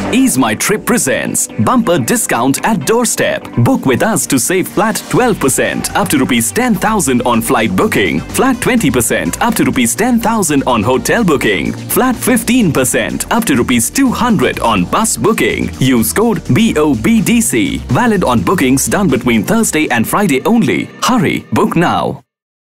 EaseMyTrip presents Bumper Discount at Doorstep. Book with us to save flat 12% up to Rs 10,000 on flight booking, flat 20% up to Rs 10,000 on hotel booking, flat 15% up to Rs 200 on bus booking. Use code BOBDC. Valid on bookings done between Thursday and Friday only. Hurry, book now.